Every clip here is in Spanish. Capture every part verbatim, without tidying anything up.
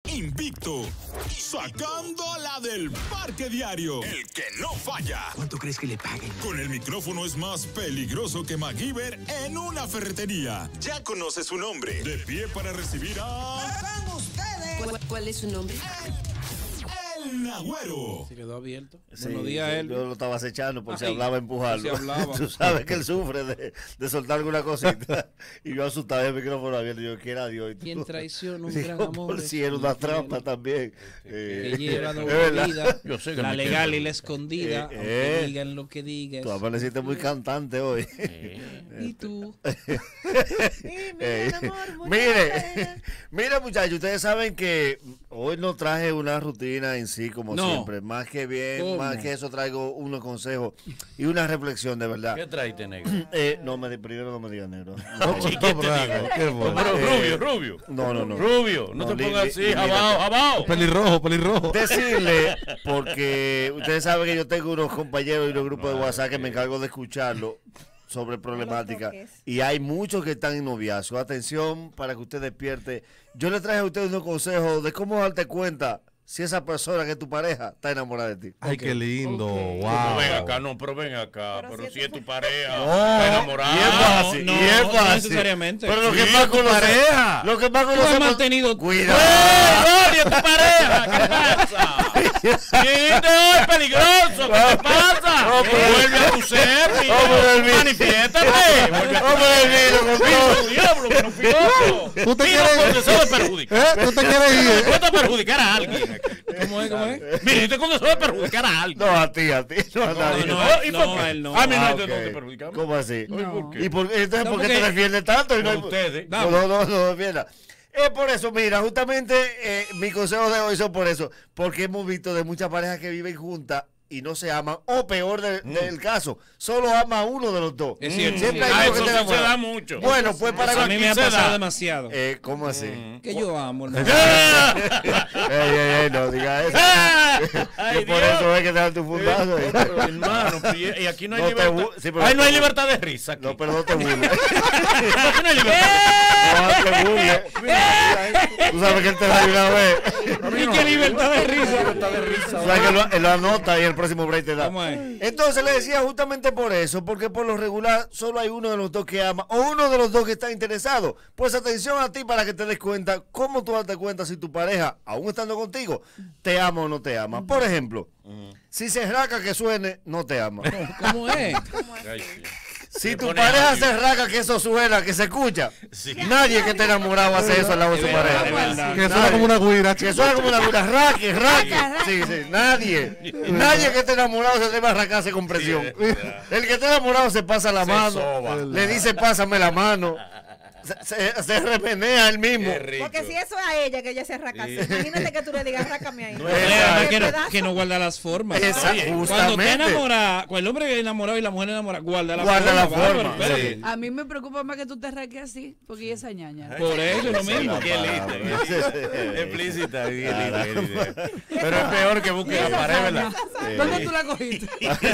invicto, sacando la del parque diario, el que no falla. ¿Cuánto crees que le paguen? Con el micrófono es más peligroso que MacGyver en una ferretería. Ya conoce su nombre. De pie para recibir a... ¿Cuál, cuál es su nombre? El Nagüero. Se quedó abierto. Sí, Buenos días, él. yo lo estaba acechando por si Ay, hablaba empujarlo. por si hablaba. Tú sabes que él sufre de, de soltar alguna cosita. Y yo asustaba el micrófono abierto. Yo, quiera Dios. Y tú- Quien traiciona un Digo, gran por amor. si era una trampa también. Que Eh, lleva es doble verdad. vida. Yo sé que La me legal quedo. y la escondida. Eh, Aunque eh. digan lo que digas. Tú amaneciste muy cantante hoy. ¿Y tú? Eh, mire, mire muchachos, ustedes saben que hoy no traje una rutina en sí como No. siempre, más que bien, ¿Cómo? más que eso traigo unos consejos y una reflexión de verdad. ¿Qué traiste, negro? Eh, no me di- primero no me digas negro. ¿Y qué te digo? Qué bueno. Pero Eh, rubio, rubio. No, no, no. Rubio, no, No, te li- pongas li- así, li- mira. abajo, abajo. Pelirrojo, pelirrojo. Decirle, porque ustedes saben que yo tengo unos compañeros y unos grupos de WhatsApp que me encargo de escucharlo sobre problemática y hay muchos que están en noviazgo. Atención para que usted despierte. Yo le traje a ustedes unos consejos de cómo darte cuenta si esa persona que es tu pareja está enamorada de ti. Ay, qué lindo. Ok. Wow. No, ven acá, no, pero ven acá. Pero Pero, si si es es tu tu pareja, No, está y es enamorada. fácil, no, y es no fácil. necesariamente. Pero lo que Sí, más tu conoce, pareja. lo que más Tú has conocemos, mantenido... cuidado. ¡Eh, Gloria, tu pareja! ¿Qué pasa? Viniste hoy peligroso, ¿qué te pasa? No, pero- Vuelve a tu ser, mira. No, pero el vi- Manifiéstate. Vuelve a tu Hombre, el vino, con todo. ser. Diablo, que no fui yo. ¿Tú te Mira, quieres- con deseo de perjudicar. ¿Eh? ¿Tú te quieres ir? Tú estás perjudicar a alguien aquí. ¿Cómo es? ¿Cómo es? Viniste con deseo de perjudicar a alguien. No, a ti, a ti, no a nadie. no, No, ¿y por no, qué? él no. A mí no, Ah, entonces no ok. te perjudicamos. ¿Cómo así? Oye, ¿por qué? ¿Y por, entonces No, por qué porque- te defiendes tanto? Y no Por hay- ustedes. No, no, no, no defienda. Es por eso, mira, justamente eh, mis consejos de hoy son por eso, porque hemos visto de muchas parejas que viven juntas y no se aman, o peor de- del caso, solo ama a uno de los dos. Es cierto. Siempre Ah, hay uno eso que sí te se da enamora. mucho. Bueno, pues para A mí que me ha se pasado da. demasiado. eh, ¿cómo así? Mm. Que yo amo, hermano. ey, ey, ey, no diga eso. Ay, que por Dios. eso es que te dan tu fundazo. Pero, hermano, y y aquí no hay No te libertad. bu- sí, pero- Ay, no hay libertad de risa aquí. No, pero no te burles. Aquí no hay libertad. No te burles. Tú sabes que él te da de una vez. ¿Y qué libertad de risa? Tú sabes que él lo, él lo anota y el próximo break te da. ¿Cómo es? Entonces le decía justamente por eso, porque por lo regular solo hay uno de los dos que ama o uno de los dos que está interesado. Pues atención a ti para que te des cuenta cómo tú darte cuenta si tu pareja, aún estando contigo, te ama o no te ama. Por ejemplo, si se raca que suene, no te ama. ¿Cómo es? Ay, sí. Si Se tu pone pareja audio. se raca que eso suena, que se escucha, Sí. nadie que esté enamorado hace eso al lado de su Es verdad, pareja. es verdad. Que suena como una guira. Que suena como una cura, raque, raque. Sí, sí, nadie. Nadie que esté enamorado se debe arrancarse con presión. Sí, es verdad. El que esté enamorado se pasa la Se mano, soba. le dice pásame la mano, se, se, se remenea él mismo. Qué rico. Porque si eso es a ella que ella se arranca así, imagínate que tú le digas, arrácame ahí. No Es Exacto. que, no, pedazo. que no guarda las formas. Esa- Oye, Cuando te justamente. enamora, cuando el hombre es enamorado y la mujer enamorada, guarda la Guarda forma. la bárbaro, forma, espérate. sí. A mí me preocupa más que tú te raques así, porque ella es ñaña. Por eso es lo mismo. Qué linda, qué linda. Explícita, bien linda, qué linda. Pero es peor que busque la Esa pared, ¿verdad? saña. ¿Dónde tú la cogiste?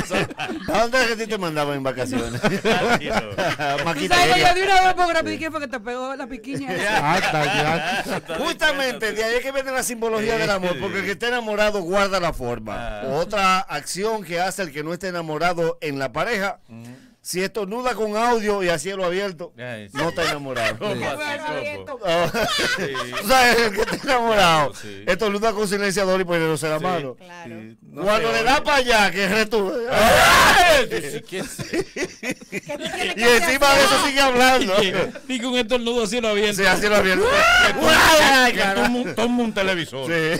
¿A dónde es que a ti te mandaban en vacaciones? Ay, no. Tú Maquita sabes que ella. yo de una vez por rápido, ¿quién fue que te pegó la piquiña? Hasta ya. Justamente de ahí es que viene la simbología del amor, porque el que está enamorado guarda la forma. Ah. Otra acción que hace el que no esté enamorado en la pareja, si estornuda con audio y a cielo abierto, Ay, sí. no está enamorado. ¿Cómo Bueno, así, abierto. Coco? Ah, Sí. Tú sabes, el que está enamorado, Sí. estornuda con silenciador y poniéndose la Sí. mano. Claro. Sí, no Cuando se le oye. da para allá, que retu... Ay, sí, que sí. Que tú tienes Y que encima hacer de eso sigue hablando. Y con estornudo así lo abierto. Sí, a cielo abierto. Ay, que toma un- toma un televisor. Sí.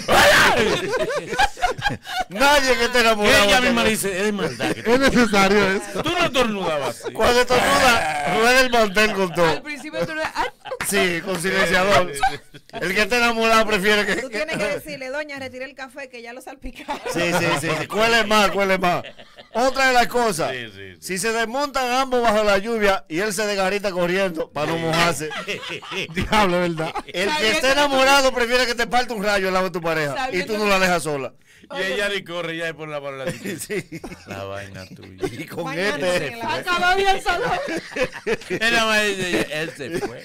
Nadie que esté enamorado. Ella está- misma dice, es maldad. que tú- Es necesario eso. Tú no estornudabas así. Cuando estornuda, rueda el mantel con Al todo. principio tú le ah, Sí, con silenciador. El que está enamorado prefiere que... Tú tienes que decirle, doña, retire el café que ya lo salpicaron. Sí, sí, sí, sí. Cuele más, cuele más. Otra de las cosas, Sí, sí, sí. si se desmontan ambos bajo la lluvia y él se desgarita corriendo para no mojarse, Diablo, ¿verdad? el que esté enamorado prefiere que te parte un rayo al lado de tu pareja y Sabiendo tú no la dejas sola. Y ella ni corre ya por la palabra. Sí. La vaina tuya. Y con Bañándose este... en la- acaba bien el salón. Él nada más dice, él se fue. Y él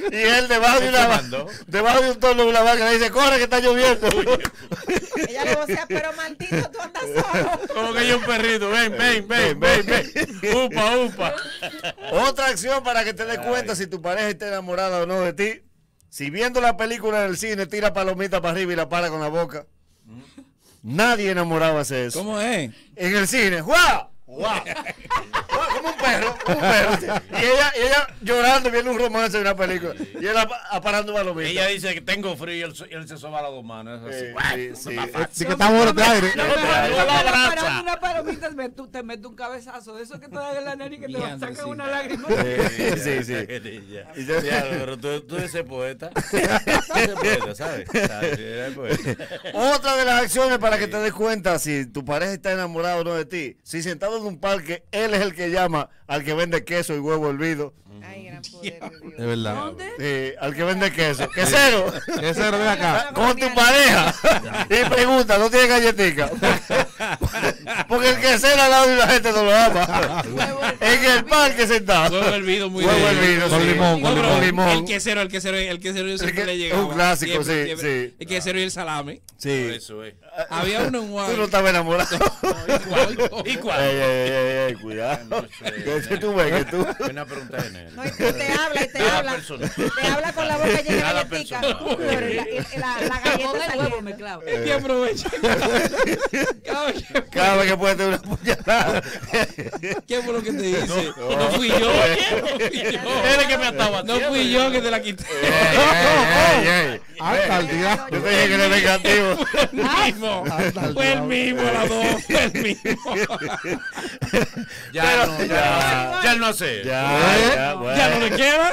debajo de una mandó? debajo de un torno de una vaca le dice, corre que está lloviendo. Ella le vocea, pero maldito, tú andas solo. Como que yo un perrito, ven, ven, ven, ven, ven. Upa, upa. Otra acción para que te des cuenta si tu pareja está enamorada o no de ti. Si viendo la película en el cine tira palomita para arriba y la para con la boca. Nadie enamorado hace eso. ¿Cómo es? En el cine, ¡guau! ¡Guau! ¡Guau! Como un perro, como un perro. Y ella, y ella llorando viendo un romance en una película. Y él apa- aparando palomitas. Ella dice que tengo frío y él, y él se soba las dos manos. Es así. Sí, sí, sí. Sí que está muerto de aire. No, no, pero- no, pero lo abraza. parando una palomita, me- tú te metes un cabezazo de eso que te da en la nariz y que te Diantre, saca sí. una lágrima. Sí, sí, sí. Ya, Y yo- ya, pero tú, tú eres poeta. Tú eres poeta, ¿sabes? ¿Sabes? Sí, eres poeta. Otra de las acciones para que te des cuenta si tu pareja está enamorada o no de ti. Si sentado en un parque, él es el que llama al que vende queso y huevo hervido. Ay, gran poder de Dios. De verdad. ¿Dónde? Sí, al que vende queso. ¡Quesero! ¿Qué cero de acá? Con tu pareja. Y pregunta, ¿no tiene galletica? Porque el quesero al lado de la gente no lo ama. En el parque sentado. Huevo hervido muy Huevo bien. hervido, Con sí. limón, No, con pero Con limón. limón. El quesero, el quesero, el quesero yo siempre que- le es llegaba. un clásico, Siempre, sí, siempre. sí. El quesero y el salami. Por Sí. eso, eh. Había uno en Tú Juan. no estabas enamorado. ¿Y cuál? Ey, ey, ey, ey, cuidado. No sé. Que ese tú ves que tú. Una pregunta general. No, y te, te habla y te Cada habla. persona. Te habla con la boca llena de Cada galletica. persona. Pero la, la, la Con galleta el huevo saliendo. mezclado. Es que aprovecha. Cada vez que- Cada vez que puedes tener una puñalada. ¿Qué fue lo que te hice? No, fui yo. No fui yo. Él es que me estaba No fui yo que te la quité. Ey, ey, ey. Hasta el día. Yo te dije que eres vengativo. El mismo. Hasta el Fue el diablo. mismo, a las dos. Fue el mismo. Ya Pero- no, ya, ya. ya él no hace. Ya, ¿Eh? ya, bueno. Ya no le queda.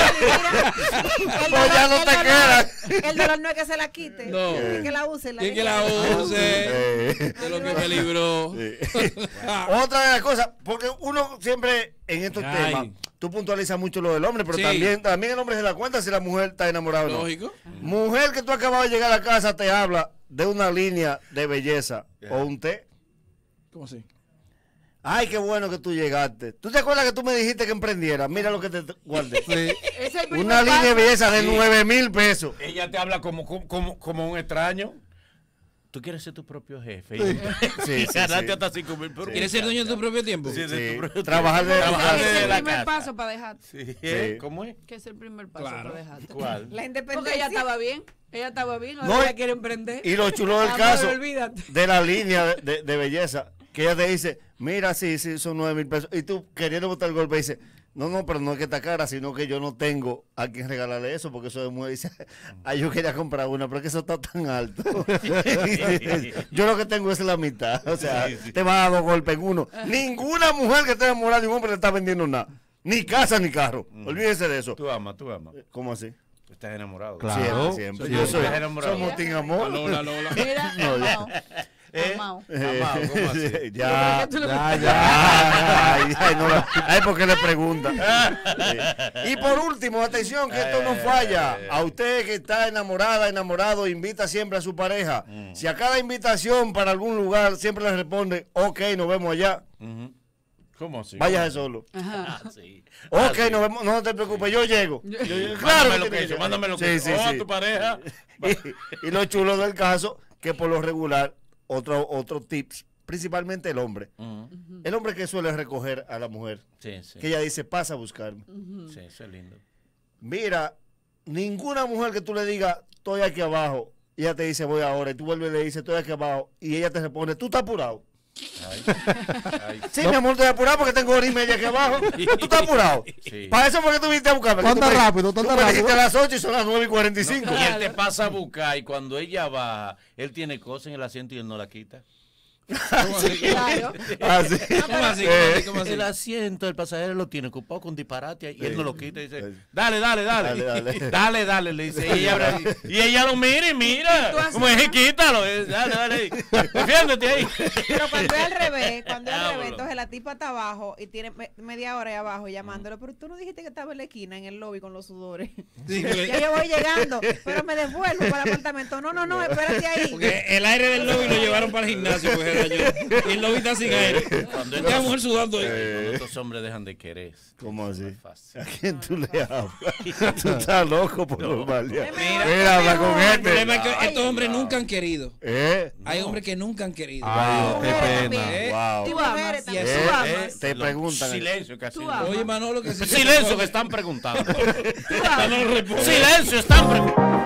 El Pues ya no el te dolor- queda. El dolor no es que se la quite. No. Es que la use. Y que la use Eh, de lo que me libró. Otra de las cosas, porque uno siempre en estos Ay. temas, tú puntualizas mucho lo del hombre, pero Sí. también, también el hombre se da cuenta si la mujer está enamorada o no. Lógico. Mujer que tú acabas de llegar a casa te habla de una línea de belleza o un té. ¿Cómo así? Ay, qué bueno que tú llegaste. ¿Tú te acuerdas que tú me dijiste que emprendiera? Mira lo que te guardé. Sí. Ese es el primer Una línea de paso. belleza de nueve mil pesos. Ella te habla como, como, como un extraño. Tú quieres ser tu propio jefe. Sí, Y sí, ganarte sí. hasta cinco mil por ¿Quieres ser dueño de tu propio tiempo? Sí, de Sí, tu propio trabajar de- tiempo. Trabajar Ese es desde el la primer casa. paso para dejarte. Sí, ¿eh? Sí. ¿Cómo es? Que es el primer paso Claro. para dejarte. ¿Cuál? La independencia. Porque ella estaba bien. Ella estaba bien. Ahora No, ella y- quiere emprender. Y lo chulo del Amor, caso olvídate. de la línea de, de- de belleza, que ella te dice, mira, sí, sí, son nueve mil pesos. Y tú queriendo botar el golpe dice, no, no, pero no es que está cara, sino que yo no tengo a quien regalarle eso, porque eso de mujer dice, ay, yo quería comprar una, pero es que eso está tan alto. Yo lo que tengo es la mitad. O sea, Sí, sí. te vas a dar dos golpes en uno. Ninguna mujer que esté enamorada de un hombre le está vendiendo nada. Ni casa ni carro. Olvídese de eso. Tú amas, tú amas. ¿Cómo así? Tú estás enamorado. Claro. Siempre, siempre. Sí, Yo sí. soy, Estás enamorado. somos team amor. Lola, Lola. Mira, No, ya. amado. ¿Eh? Amado. Amado, ¿cómo así? Ya, ¿Por qué tú le- ya, ya. Ay, ay, no, ay, ¿por qué le pregunta? Sí. Y por último, atención, que esto no falla. A usted que está enamorada, enamorado, invita siempre a su pareja. Si a cada invitación para algún lugar siempre le responde, ok, nos vemos allá, Ujú. ¿Cómo así? váyase solo. Ajá. Ah, sí. Ah, Ok, sí. nos vemos, no te preocupes, yo llego. Yo- yo- Mándame que lo que tiene hizo, que- mándame lo Sí, que sí, hizo. Oh, sí. tu pareja. Y, y lo chulo del caso, que por lo regular, otro, otro tips, principalmente el hombre. Ujú. El hombre que suele recoger a la mujer, Sí, sí. que ella dice, pasa a buscarme. Sí, eso es lindo. Mira, ninguna mujer que tú le digas, estoy aquí abajo, y ella te dice, voy ahora, y tú vuelves y le dices, estoy aquí abajo, y ella te responde, tú estás apurado. Ay, ay. Sí, mi amor, estoy apurado porque tengo hora y media aquí abajo. Tú estás apurado. Sí. Para eso fue que tú viniste a buscarme. que Tú tú andas me- rápido, tú tú andas me dijiste rápido. a las ocho y son las nueve y cuarenta y cinco. Y él te pasa a buscar y cuando ella baja, él tiene cosas en el asiento y él no la quita. ¿Cómo así? Claro. Así. ¿Cómo así? Eh, ¿Cómo así? ¿Cómo así? El asiento del pasajero lo tiene ocupado con disparate y él Sí. no lo quita y dice, Sí. dale, dale, dale. Dale, dale. Dale, dale, le dice. Y ella, y ella lo mira y mira. tú haces Como es, quítalo. eh, Dale, dale. Defiéndete ahí. Pero cuando es al revés, cuando es al Ah, revés, bueno. entonces la tipa está abajo y tiene me- media hora ahí abajo llamándolo, pero tú no dijiste que estaba en la esquina, en el lobby con los sudores. Sí, porque- Ya yo voy llegando, pero me devuelvo para el apartamento. No, no, no, espérate ahí. Porque el aire del lobby lo llevaron para el gimnasio. Porque Y el lobby está sin aire. Cuando La mujer sudando ahí. Cuando estos hombres dejan de querer. ¿Cómo así? es fácil. ¿A quién tú le hablas? Tú estás loco por normal. Ya. Mira, Mira, habla con El este. problema es que estos hombres nunca han querido. ¿Eh? Hay hombres que nunca han querido. Ay, Wow. qué pena. Eh, Wow. Y Tú amas. mujeres Y también. así- Tú Eh, amas. eh, te Lo- preguntan. Silencio, que así. Tú amas. Oye, Manolo, que se Silencio, que están preguntando. Manolo responde. Silencio, están preguntando.